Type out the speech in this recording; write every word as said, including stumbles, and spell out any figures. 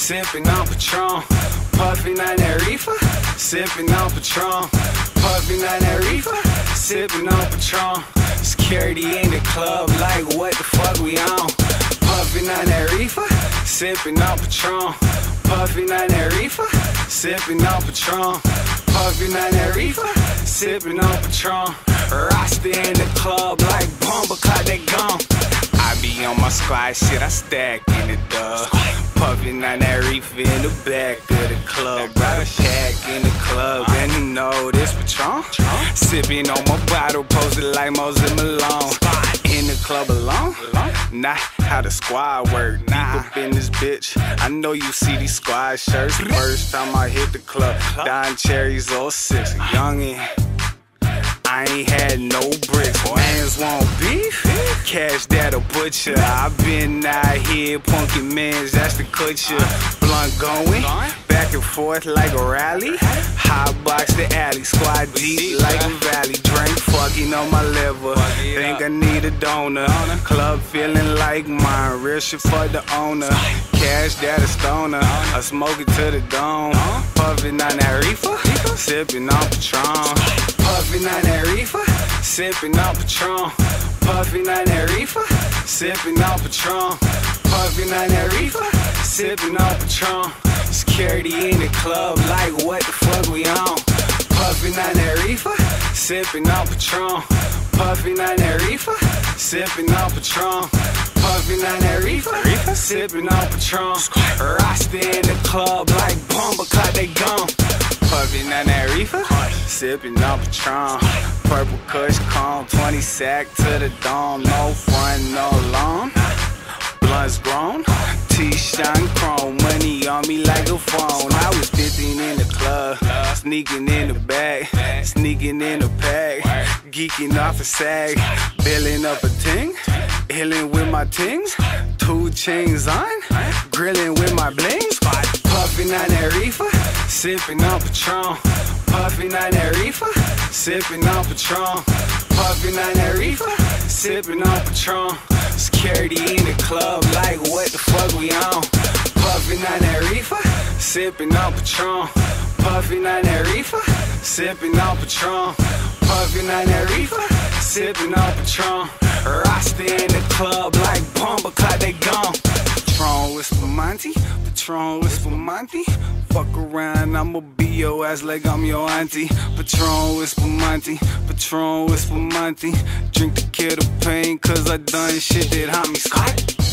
sipping on Patron. Puffin on that reefer, sipping on Patron. Puffin on that reefer, sipping on Patron. Security in the club, like what the fuck we on? Puffin on that reefer, sipping on Patron. Puffin on that reefer, sipping on Patron. Puffin on that reefer, sipping on Patron. Rasta in the club, like bomba clock, they gone. I be on my squad shit, I stack in the dub. Puffin on that reefer in the back of the club. Got a pack in the club, and you know this Patron. Sipping on my bottle, posted like Moses Malone. In the club alone, not how the squad work. Deep up in this bitch, I know you see these squad shirts. First time I hit the club, Don Cherry's oh six, youngin'. I ain't had no bricks, mans want beef, cash that'll butcher. I been out here punkin' mans, that's the culture. Blunt going, back and forth like a rally. Hot box the alley, squad deep like a valley. Drink fucking on my liver, think I need a donor. Club feeling like mine, real shit for the owner. Cash that a stoner, I smoke it to the dome. Puffin' on that reefer, sippin' on Patron. Puffin' on that reefer, sippin' on Patron. Puffin' on that reefer, sippin' on Patron. Puffin' on that reefer, sippin' on Patron. Security in the club, like what the fuck we on? Puffin' on that reefer, sippin' on Patron. Puffin' on that reefer, sippin' on Patron. Puffin' on that reefer, sippin' on Patron. Rasta in the club, like bomba clock, they gone. Puffin' on that reefer, sippin' on Patron. Purple Kush calm, twenty sack to the dome. No front, no loan. Blunts grown, T-shine chrome. Money on me like a phone. I was fifteen in the club, sneaking in the bag, sneaking in the pack, geeking off a sag, billing up a ting, illin' with my tings, two chains on, grillin' with my blings. Puffin' on that reefer, sippin' on Patron. Puffin' on that reefer, sippin' on Patron. Puffin' on that reefer, sippin' on Patron. Security in the club, like what the fuck we on? Puffin' on that reefer, sippin' on Patron. Puffin' on that reefer, sippin' on Patron. Puffin' on that reefer, sippin' on Patron. Rasta in the club, like bomba clock, they gone. Patron whisper Monty, Patron whisper Monty. Fuck around, I'ma be your ass like I'm your auntie. Patron whisper Monty, Patron whisper Monty. Drink to kill the pain, cause I done shit that haunt me.